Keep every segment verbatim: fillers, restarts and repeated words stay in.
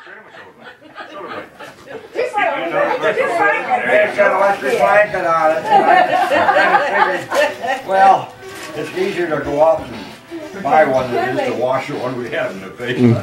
Just like just like It's got electric blanket on it. Well, it's easier to go out and buy one than it is to wash the one we have in the basement.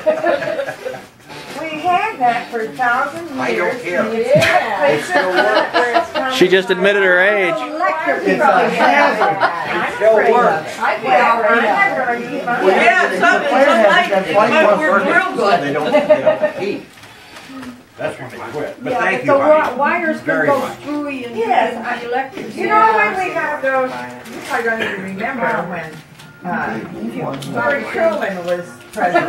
We had that for a thousand years. I don't care. Yeah. It still works. She just admitted her age. Electric It's a hazard. It still works. I well, I never use mine. Well, yeah, some, some night it might work real good. They don't, they don't heat. That's when they quit. But Yeah, thank but you, the wi- honey. wires can Very go much. screwy and Yes, and I- the electric. You know when we got those, you probably don't even remember when, uh, Murray Truman was president.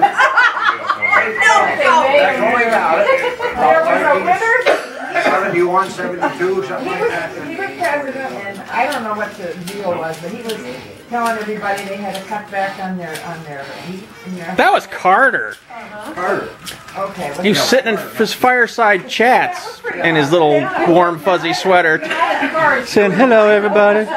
That's only about it. There was a winter, seventy-one, seventy-two, he something like was, that. he was president, and I don't know what the deal was, but he was telling everybody they had to cut back on their, on their heat and their. That was Carter. Carter. Okay. He was sitting in his fireside chats in his little warm fuzzy sweater, saying hello everybody.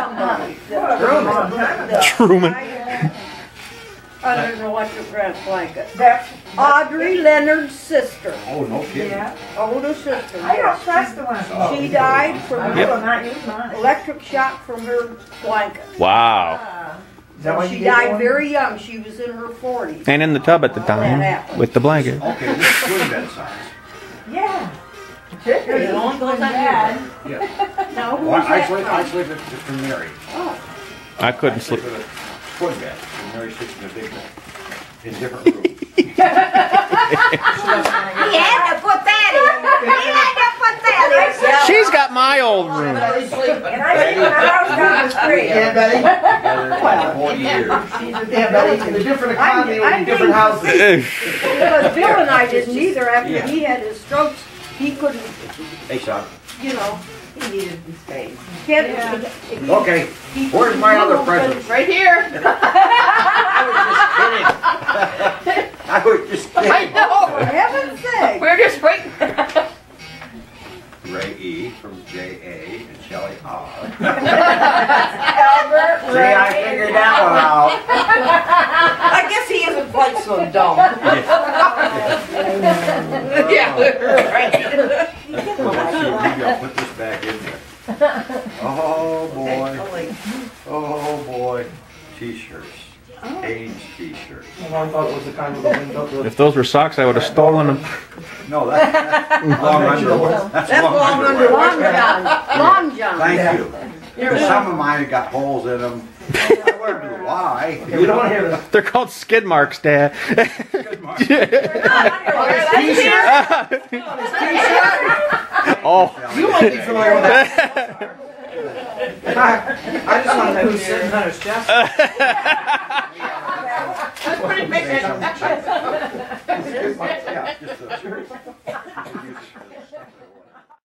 Truman. Under an electric grass blanket. That's, Audrey Leonard's sister, Oh, no kidding. yeah. older sister. I don't yes. trust the ones. She died I from will not use mine. electric shock from her blanket. Wow. Uh, She died very young. She was in her forties. And in the tub at the time with the blanket. Okay, this is twin bed size. Yeah. Should be. It only goes on bad. Yeah. Now, who's Well, I that sleep, I from? sleep with with Mary. I couldn't I sleep sleep. with a twin bed. And Mary sleeps in a big bed. In different rooms. He had to put that in. He had to put that in. She's got my old room. And I live in a house down the street. Yeah, Betty. Together for forty years. Yeah, Betty. In a different economy, I with think- different houses. Because Bill and I didn't either. After Yeah. he had his strokes, he couldn't, Hey, son. you know, He needed the space. get Yeah. it. Okay, where's my other present? Right here. I was just kidding. I know. For heaven's sake. We're just waiting. Ray E. from J A and Shelley R. Albert, See, I figured that one out. I guess he isn't quite so dumb. Yeah, right. Let's see, we gotta put this back in there. Oh, boy. Oh, boy. T-shirts. Hanes t-shirts. I thought it was the kind of the window. If those were socks, I would have stolen them. No, that's, that's long underwear. That's That's long long underwear. Long John. Long John. Thank you. Because some of mine have got holes in them. I wonder why. Okay, we don't want to hear this. They're called skid marks, Dad. Good, Mark. Oh. You might be familiar with that. I just want to know who's sitting on his chest. That's pretty big. Yeah, just a shirt.